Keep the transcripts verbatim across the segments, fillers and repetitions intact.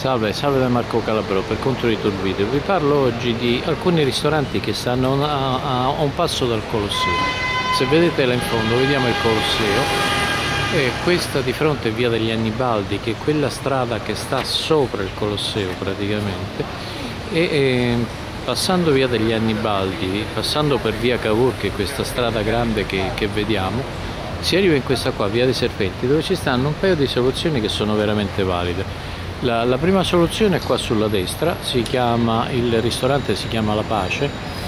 Salve, salve da Marco Calabrò per conto di Turvideo. Vi parlo oggi di alcuni ristoranti che stanno a, a, a un passo dal Colosseo. Se vedete là in fondo vediamo il Colosseo e questa di fronte è via degli Annibaldi, che è quella strada che sta sopra il Colosseo praticamente, e, e passando via degli Annibaldi, passando per via Cavour, che è questa strada grande che, che vediamo, si arriva in questa qua, via dei Serpenti, dove ci stanno un paio di soluzioni che sono veramente valide. La, la prima soluzione è qua sulla destra, si chiama, il ristorante si chiama La Pace,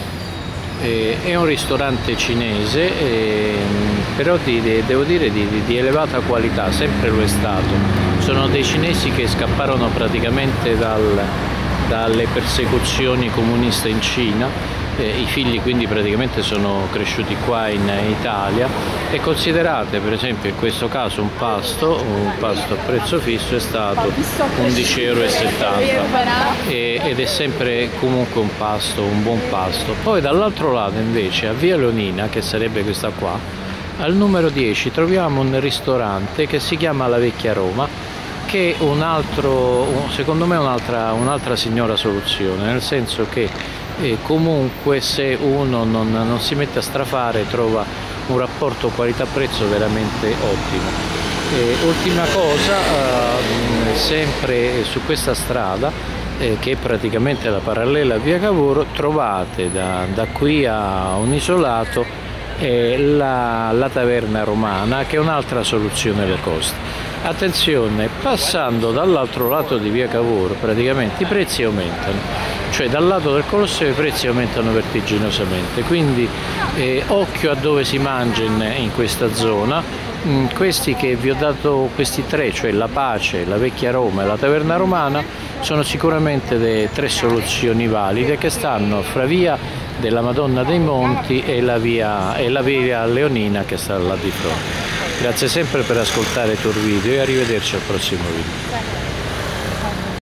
eh, è un ristorante cinese, eh, però di, di, devo dire di, di, di elevata qualità, sempre lo è stato. Sono dei cinesi che scapparono praticamente dal, dalle persecuzioni comuniste in Cina, eh, i figli quindi praticamente sono cresciuti qua in Italia, e considerate per esempio in questo caso un pasto, un pasto a prezzo fisso è stato undici e settanta euro ed è sempre comunque un pasto, un buon pasto. Poi dall'altro lato invece a via Leonina, che sarebbe questa qua, al numero dieci troviamo un ristorante che si chiama La Vecchia Roma, che è un altro, secondo me un'altra un'altra signora soluzione, nel senso che eh, comunque se uno non, non si mette a strafare trova un rapporto qualità-prezzo veramente ottimo. E ultima cosa, eh, sempre su questa strada, eh, che è praticamente la parallela a via Cavour, trovate da, da qui a un isolato eh, la, la taverna romana, che è un'altra soluzione low cost. Attenzione, passando dall'altro lato di via Cavour praticamente i prezzi aumentano, cioè dal lato del Colosseo i prezzi aumentano vertiginosamente, quindi eh, occhio a dove si mangia in, in questa zona. Mm, questi che vi ho dato, questi tre, cioè La Pace, La Vecchia Roma e la Taverna Romana, sono sicuramente le tre soluzioni valide che stanno fra via della Madonna dei Monti e la via, e la via Leonina che sta là di fronte. Grazie sempre per ascoltare Turvideo e arrivederci al prossimo video.